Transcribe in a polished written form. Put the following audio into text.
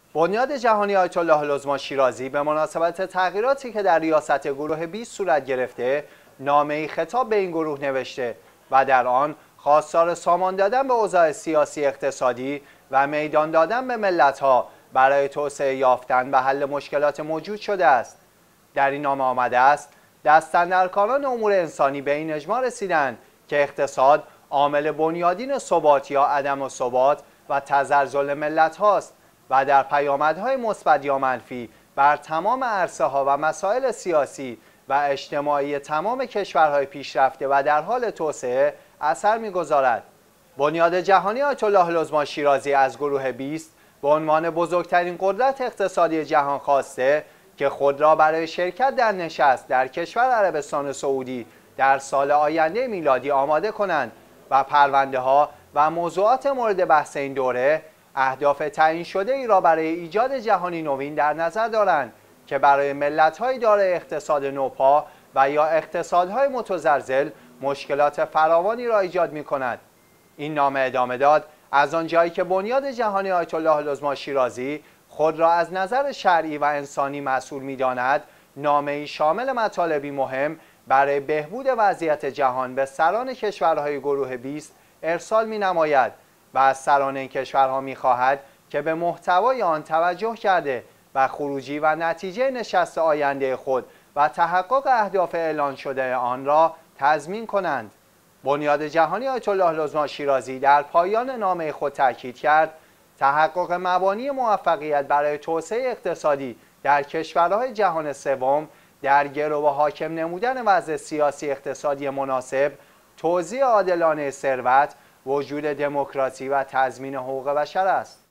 بنیاد جهانی آیت الله العظما شیرازی به مناسبت تغییراتی که در ریاست گروه 20 صورت گرفته، نامه‌ای خطاب به این گروه نوشته و در آن خواستار سامان دادن به اوضاع سیاسی اقتصادی و میدان دادن به ملت‌ها برای توسعه یافتن و حل مشکلات موجود شده است. در این نامه آمده است دست‌اندرکاران امور انسانی به این اجماع رسیدند که اقتصاد عامل بنیادین ثبات یا عدم ثبات و تزلزل ملت هاست و در پیامدهای مثبت یا منفی بر تمام عرصه‌ها و مسائل سیاسی و اجتماعی تمام کشورهای پیشرفته و در حال توسعه اثر می‌گذارد. بنیاد جهانی آیت الله العظما شیرازی از گروه 20 به عنوان بزرگترین قدرت اقتصادی جهان خواسته که خود را برای شرکت در نشست در کشور عربستان سعودی در سال آینده میلادی آماده کنند و پرونده ها و موضوعات مورد بحث این دوره اهداف تعیین شده ای را برای ایجاد جهانی نوین در نظر دارند که برای ملت‌های دارای اقتصاد نوپا و یا اقتصادهای متزلزل مشکلات فراوانی را ایجاد می‌کند. این نامه ادامه داد از آنجایی که بنیاد جهانی آیت الله العظما شیرازی خود را از نظر شرعی و انسانی مسئول می‌داند، نامه‌ای شامل مطالبی مهم برای بهبود وضعیت جهان به سران کشورهای گروه 20 ارسال می‌نماید و از سران این کشورها می‌خواهد که به محتوای آن توجه کرده و خروجی و نتیجه نشست آینده خود و تحقق اهداف اعلان شده آن را تضمین کنند. بنیاد جهانی آیت الله العظما شیرازی در پایان نامه خود تاکید کرد تحقق مبانی موفقیت برای توسعه اقتصادی در کشورهای جهان سوم در گرو حاکم نمودن وضع سیاسی اقتصادی مناسب، توزیع عادلانه ثروت، وجود دموکراسی و تضمین حقوق بشر است.